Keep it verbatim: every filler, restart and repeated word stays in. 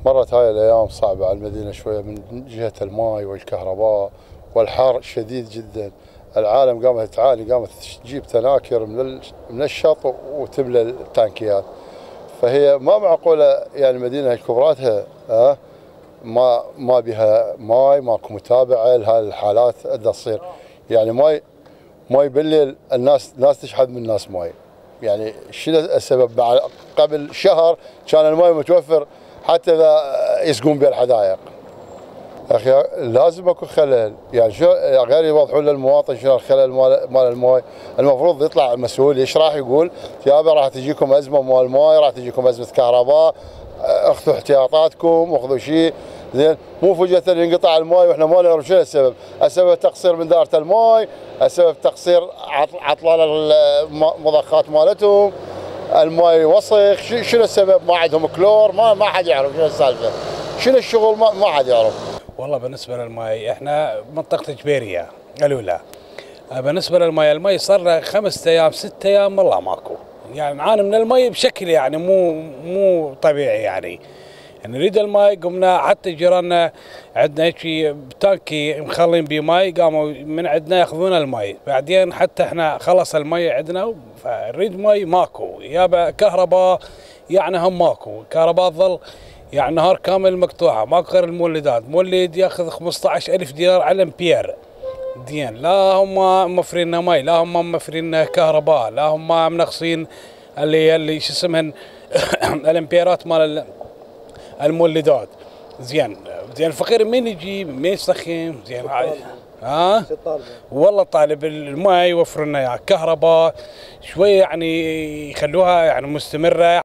مرت هاي الأيام صعبة على المدينة شوية من جهة الماء والكهرباء والحر شديد جدا. العالم قامت تعاني، قامت تجيب تناكر من من الشط وتملى التانكيات. فهي ما معقولة يعني المدينة كبراتها ها ما ما بها ماي، ماكو متابعة لهذه الحالات اللي تصير. يعني ماي ماي بالليل الناس ناس تشحذ من الناس ماي. يعني شنو السبب؟ بعد قبل شهر كان الماي متوفر حتى اذا يسقون به الحدائق. اخي لازم اكو خلل، يعني شو غير يوضحون للمواطن شنو الخلل مال مال الماي. المفروض يطلع المسؤول يشرح يقول يابا راح تجيكم ازمه مال ماي، راح تجيكم ازمه كهرباء، اخذوا احتياطاتكم، اخذوا شيء زين. مو فجأة ينقطع الماي واحنا ما نعرف شنو السبب. السبب تقصير من دارة الماي، السبب تقصير عطلان المضخات مالتهم، الماي وسخ، شنو السبب؟ ما عندهم كلور، ما ما حد يعرف شنو السالفه، شنو الشغل، ما, ما حد يعرف. والله بالنسبه للماي احنا منطقه جبيريه الاولى. بالنسبه للماي، الماي صار له خمسة ايام ست ايام والله ماكو، يعني نعاني من الماي بشكل يعني مو مو طبيعي. يعني نريد الماي، قمنا حتى جيراننا عندنا هيك تانكي مخلين بيه ماي، قاموا من عندنا ياخذون الماي، بعدين حتى احنا خلص الماي عندنا فنريد ماي ماكو، يابا كهرباء يعني هم ماكو، كهرباء تظل يعني نهار كامل مقطوعه، ماكو غير المولدات، مولد ياخذ خمسة عشر ألف دينار على امبير. دين لا هم موفرين ماي، لا هم موفرين كهرباء، لا هم منقصين اللي اللي شو اسمهن الامبيرات مال المولدات. زين زين الفقير مين يجيب مين يسخن؟ زين ها والله طالب الماء يوفر لنا اياه، كهرباء شويه يعني يخلوها يعني مستمره.